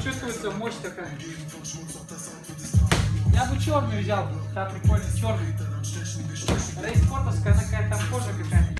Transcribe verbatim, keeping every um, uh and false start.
чувствуется мощь такая. Я бы черную взял, да, прикольно, черный. Рейспортовская, она какая-то там кожа какая-то.